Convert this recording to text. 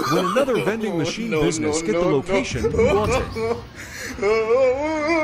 when another vending machine business get the location you wanted.